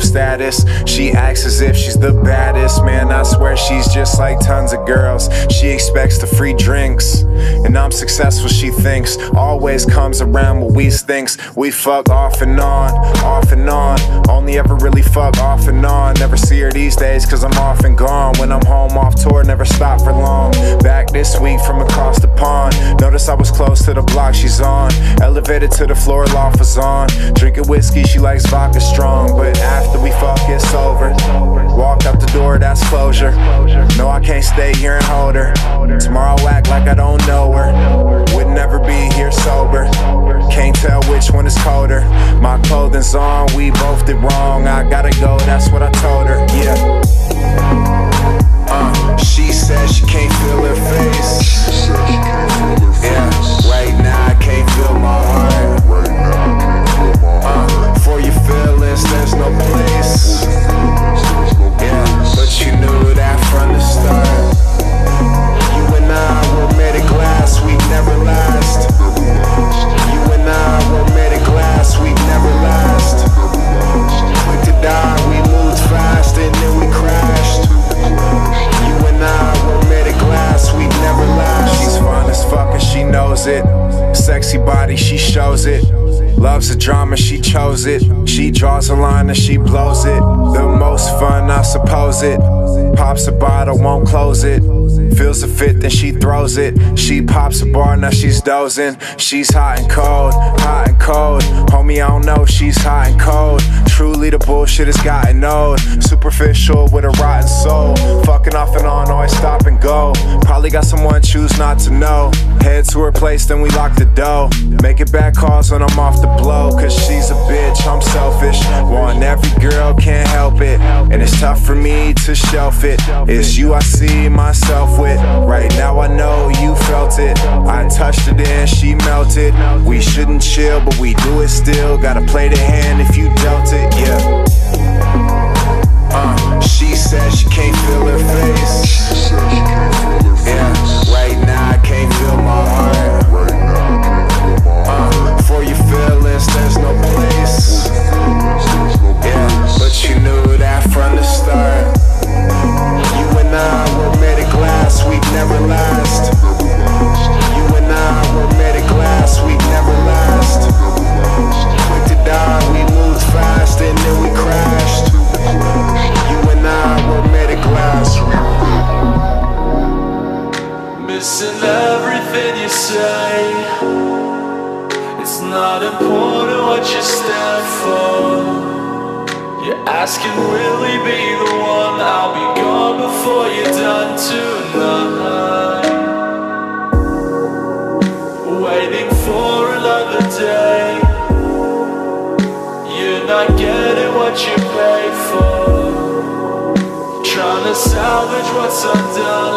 status. She acts as if she's the baddest. Man, I swear she's just like tons of girls. She expects the free drinks, and I'm successful, she thinks. Always comes around what we thinks. We fuck off and on, off and on. Only ever really fuck off and on. Never see her these days cause I'm off and gone. When I'm home off tour, never stop for long. Back this week from across the pond. Notice I was close to the block she's on. Elevated to the floor, loft was on. Drinking whiskey, she likes vodka strong. But after we fuck, it's over. Walk out the door, that's closure. No, I can't stay here and hold her. Tomorrow I'll act like I don't know her. Would never be here sober. Can't tell which one is colder. My clothing's on, we both did wrong. I gotta go, that's what I told her, yeah. She said she can't feel her face. Yeah, right now I can't feel my heart. For your feelings, there's no place. Yeah, but you knew that from the start. You and I were made of glass, we'd never last. You and I were made of glass, we'd never last. Quick to die, we moved fast and then we crashed. You and I were made of glass, we'd never last. She's fine as fuck and she knows it. Sexy body, she shows it. Loves the drama, she chose it. She draws a line and she blows it. The most fun, I suppose it. Pops a bottle, won't close it. Feels a fit, then she throws it. She pops a bar, now she's dozing. She's hot and cold, hot and cold. Homie, I don't know, she's hot and cold. Truly the bullshit has gotten old. Superficial with a rotten soul. Fucking off and on, always stop and go. Probably got someone, choose not to know. Head to her place, then we lock the door. Making bad calls when I'm off the blow. Cause she's a bitch, I'm selfish. Want every girl, can't help it. And it's tough for me to shelf it. It's you I see myself with. Right now I know you felt it. I touched it and she melted. We shouldn't chill, but we do it still. Gotta play the hand if you dealt it, yeah. She said she can't feel her face. Yeah, right now I can't feel my heart. For your feelings, there's no place. Yeah, but you knew that from the start. You and I were made of glass, we'd never last. You and I were made of glass, we'd never last. Quick to die, we moved fast and then we crashed. You and I were made of glass. Missing everything you say. It's not important what you stand for. You're asking, will he be the one? I'll be gone before you're done tonight. Waiting for another day. You're not getting what you paid for. Trying to salvage what's undone.